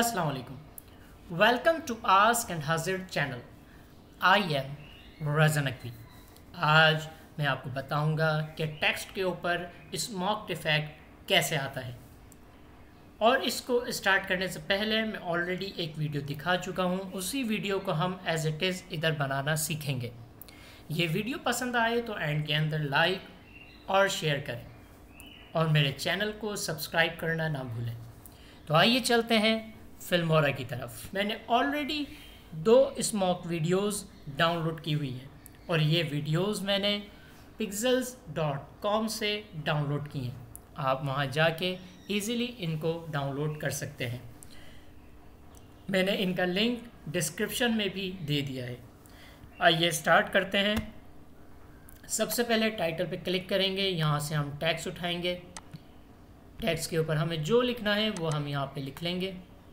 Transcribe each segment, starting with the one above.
अस्सलाम वालेकुम। Welcome to ask and हाजिर channel. I am Raza Naqvi. आज मैं आपको बताऊंगा कि टेक्स्ट के ऊपर स्मोक इफेक्ट कैसे आता है। और इसको स्टार्ट करने से पहले मैं ऑलरेडी एक वीडियो दिखा चुका हूं, उसी वीडियो को हम एज इट इज़ इधर बनाना सीखेंगे। ये वीडियो पसंद आए तो एंड के अंदर लाइक और शेयर करें और मेरे चैनल को सब्सक्राइब करना ना भूलें। तो आइए चलते हैं फिल्मोरा की तरफ। मैंने ऑलरेडी 2 स्मोक वीडियोस डाउनलोड की हुई है और ये वीडियोस मैंने pixels.com से डाउनलोड की हैं। आप वहाँ जाके इजीली इनको डाउनलोड कर सकते हैं। मैंने इनका लिंक डिस्क्रिप्शन में भी दे दिया है। आइए स्टार्ट करते हैं। सबसे पहले टाइटल पे क्लिक करेंगे, यहाँ से हम टेक्स्ट उठाएंगे। टेक्स्ट के ऊपर हमें जो लिखना है वो हम यहाँ पे लिख लेंगे।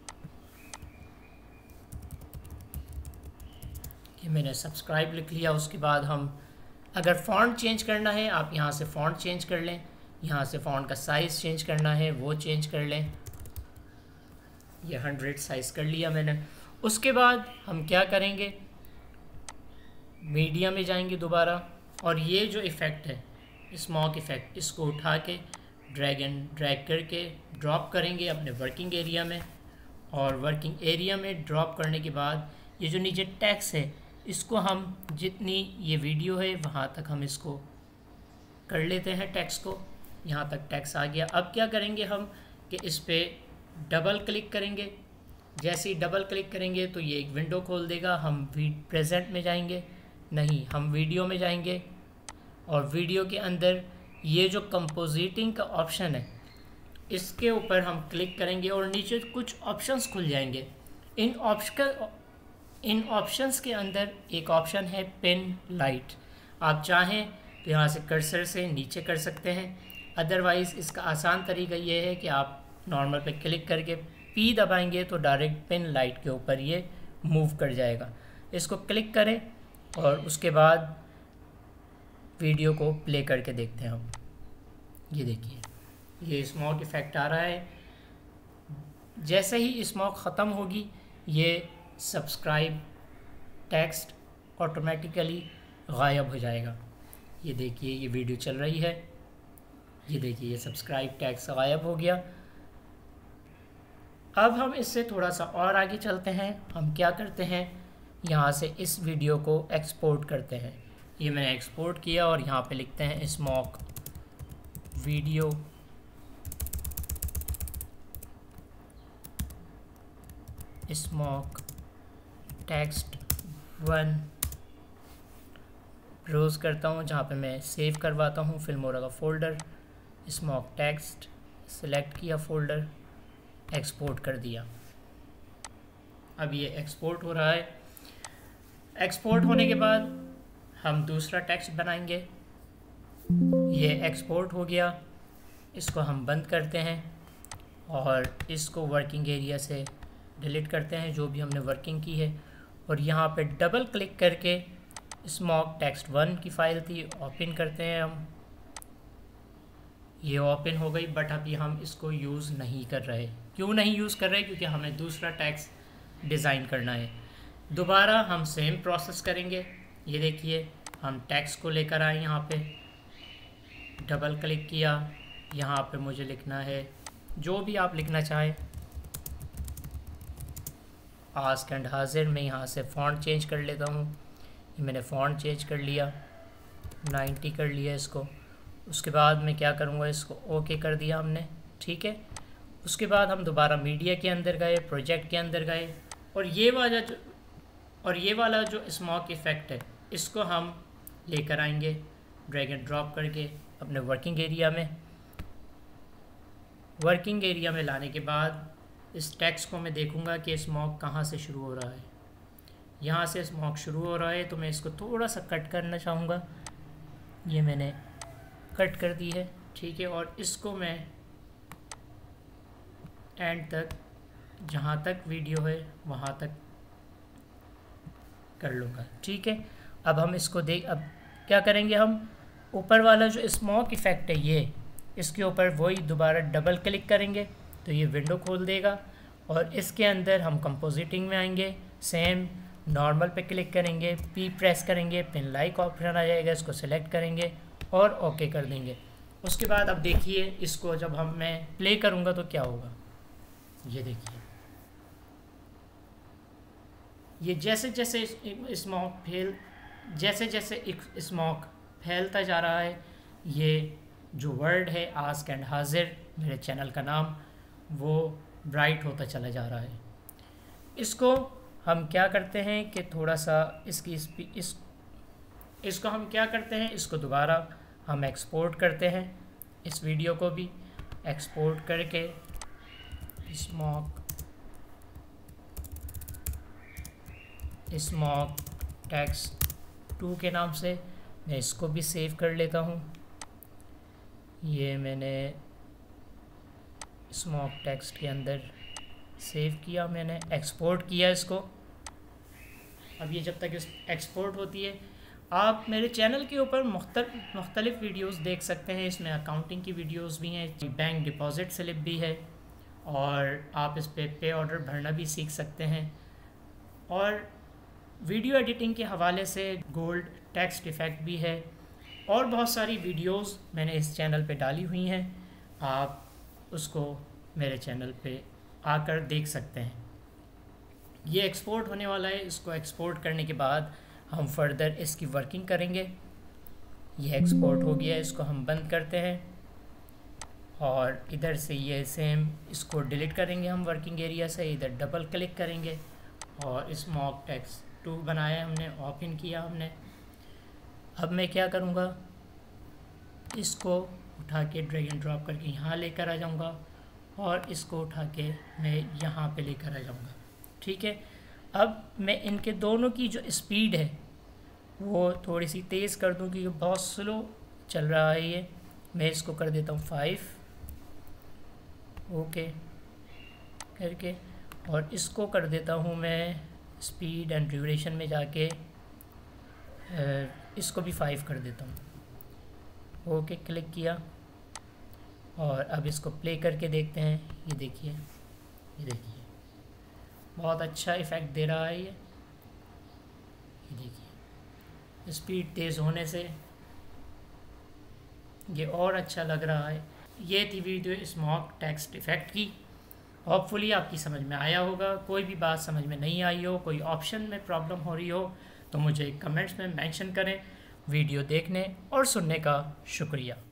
ये मैंने सब्सक्राइब लिख लिया। उसके बाद हम अगर फ़ॉन्ट चेंज करना है आप यहाँ से फ़ॉन्ट चेंज कर लें, यहाँ से फ़ॉन्ट का साइज़ चेंज करना है वो चेंज कर लें। ये 100 साइज़ कर लिया मैंने। उसके बाद हम क्या करेंगे, मीडिया में जाएंगे दोबारा और ये जो इफ़ेक्ट है स्मोक इफ़ेक्ट, इसको उठा के ड्रैग करके ड्रॉप करेंगे अपने वर्किंग एरिया में। और वर्किंग एरिया में ड्रॉप करने के बाद ये जो नीचे टेक्स्ट है इसको हम जितनी ये वीडियो है वहाँ तक हम इसको कर लेते हैं टेक्स्ट को। यहाँ तक टेक्स्ट आ गया। अब क्या करेंगे हम कि इस पर डबल क्लिक करेंगे। जैसे ही डबल क्लिक करेंगे तो ये एक विंडो खोल देगा। हम प्रेजेंट में जाएंगे, नहीं हम वीडियो में जाएंगे और वीडियो के अंदर ये जो कंपोजिटिंग का ऑप्शन है इसके ऊपर हम क्लिक करेंगे और नीचे कुछ ऑप्शंस खुल जाएंगे। इन ऑप्शंस के अंदर एक ऑप्शन है पिन लाइट। आप चाहें तो यहाँ से कर्सर से नीचे कर सकते हैं, अदरवाइज़ इसका आसान तरीका ये है कि आप नॉर्मल पे क्लिक करके पी दबाएंगे तो डायरेक्ट पिन लाइट के ऊपर ये मूव कर जाएगा। इसको क्लिक करें और उसके बाद वीडियो को प्ले करके देखते हैं हम। ये देखिए ये स्मोक इफ़ेक्ट आ रहा है। जैसे ही स्मोक ख़त्म होगी ये सब्सक्राइब टेक्स्ट ऑटोमेटिकली गायब हो जाएगा। ये देखिए ये वीडियो चल रही है, ये देखिए ये सब्सक्राइब टेक्स्ट गायब हो गया। अब हम इससे थोड़ा सा और आगे चलते हैं। हम क्या करते हैं, यहाँ से इस वीडियो को एक्सपोर्ट करते हैं। ये मैंने एक्सपोर्ट किया और यहाँ पे लिखते हैं smoke video smoke text 1। Browse करता हूँ जहाँ पे मैं सेव करवाता हूँ फिल्मोरा का फ़ोल्डर। स्मोक टेक्स्ट सेलेक्ट किया, फ़ोल्डर एक्सपोर्ट कर दिया। अब ये एक्सपोर्ट हो रहा है। एक्सपोर्ट होने के बाद हम दूसरा टेक्स्ट बनाएंगे। ये एक्सपोर्ट हो गया, इसको हम बंद करते हैं और इसको वर्किंग एरिया से डिलीट करते हैं जो भी हमने वर्किंग की है। और यहाँ पे डबल क्लिक करके स्मोक टेक्स्ट 1 की फ़ाइल थी ओपन करते हैं हम। ये ओपन हो गई, बट अभी हम इसको यूज़ नहीं कर रहे। क्यों नहीं यूज़ कर रहे, क्योंकि हमें दूसरा टेक्स्ट डिज़ाइन करना है। दोबारा हम सेम प्रोसेस करेंगे। ये देखिए हम टेक्स्ट को लेकर आए, यहाँ पे डबल क्लिक किया। यहाँ पे मुझे लिखना है जो भी आप लिखना चाहें, आस्क एंड हाजिर। मैं यहाँ से फ़ॉन्ट चेंज कर लेता हूँ। ये मैंने फ़ॉन्ट चेंज कर लिया, 90 कर लिया इसको। उसके बाद मैं क्या करूँगा, इसको ओके कर दिया हमने, ठीक है। उसके बाद हम दोबारा मीडिया के अंदर गए, प्रोजेक्ट के अंदर गए और ये वाला जो स्मोक इफ़ेक्ट है इसको हम लेकर आएंगे ड्रैग एंड ड्रॉप करके अपने वर्किंग एरिया में। वर्किंग एरिया में लाने के बाद इस टेक्स्ट को मैं देखूंगा कि स्मोक कहाँ से शुरू हो रहा है। यहाँ से स्मोक शुरू हो रहा है तो मैं इसको थोड़ा सा कट करना चाहूँगा। ये मैंने कट कर दी है, ठीक है। और इसको मैं एंड तक, जहाँ तक वीडियो है वहाँ तक कर लूँगा, ठीक है। अब हम इसको अब क्या करेंगे, हम ऊपर वाला जो स्मोक इफ़ेक्ट है ये, इसके ऊपर वही दोबारा डबल क्लिक करेंगे तो ये विंडो खोल देगा और इसके अंदर हम कंपोजिटिंग में आएंगे, सेम नॉर्मल पे क्लिक करेंगे, पी प्रेस करेंगे, पिन लाइक ऑप्शन आ जाएगा, इसको सिलेक्ट करेंगे और ओके कर देंगे। उसके बाद अब देखिए इसको जब मैं प्ले करूँगा तो क्या होगा। ये देखिए, ये जैसे जैसे स्मोक फैलता जा रहा है, ये जो वर्ड है आस्क एंड हाजिर, मेरे चैनल का नाम, वो ब्राइट होता चला जा रहा है। इसको हम क्या करते हैं कि थोड़ा सा इसको हम क्या करते हैं, इसको दोबारा हम एक्सपोर्ट करते हैं, इस वीडियो को भी एक्सपोर्ट करके स्मोक टेक्स्ट 2 के नाम से मैं इसको भी सेव कर लेता हूँ। ये मैंने स्मोक टेक्स्ट के अंदर सेव किया, मैंने एक्सपोर्ट किया इसको। अब ये जब तक एक्सपोर्ट होती है, आप मेरे चैनल के ऊपर मुख्तलिफ वीडियोस देख सकते हैं। इसमें अकाउंटिंग की वीडियोस भी हैं, बैंक डिपॉजिट स्लिप भी है, और आप इस पे ऑर्डर भरना भी सीख सकते हैं। और वीडियो एडिटिंग के हवाले से गोल्ड टेक्स्ट इफ़ेक्ट भी है, और बहुत सारी वीडियोस मैंने इस चैनल पे डाली हुई हैं, आप उसको मेरे चैनल पे आकर देख सकते हैं। ये एक्सपोर्ट होने वाला है, इसको एक्सपोर्ट करने के बाद हम फर्दर इसकी वर्किंग करेंगे। ये एक्सपोर्ट हो गया, इसको हम बंद करते हैं और इधर से ये सेम इसको डिलीट करेंगे हम वर्किंग एरिया से। इधर डबल क्लिक करेंगे और स्मोक टेक्स्ट 2 बनाया हमने, ओपन किया हमने। अब मैं क्या करूँगा, इसको उठा के ड्रैग एंड ड्रॉप करके यहाँ लेकर आ जाऊँगा और इसको उठा के मैं यहाँ पे लेकर आ जाऊँगा। ठीक है, अब मैं इनके दोनों की जो स्पीड है वो थोड़ी सी तेज़ कर दूँ क्योंकि बहुत स्लो चल रहा है ये। मैं इसको कर देता हूँ 5, ओके करके, और इसको कर देता हूँ मैं स्पीड एंड ड्यूरेशन में जाके इसको भी 5 कर देता हूँ। ओके क्लिक किया और अब इसको प्ले करके देखते हैं। ये देखिए बहुत अच्छा इफ़ेक्ट दे रहा है ये देखिए, स्पीड तेज़ होने से ये और अच्छा लग रहा है। ये थी वीडियो स्मोक टेक्स्ट इफ़ेक्ट की। होपफुली आपकी समझ में आया होगा। कोई भी बात समझ में नहीं आई हो, कोई ऑप्शन में प्रॉब्लम हो रही हो तो मुझे कमेंट्स में मेंशन करें। वीडियो देखने और सुनने का शुक्रिया।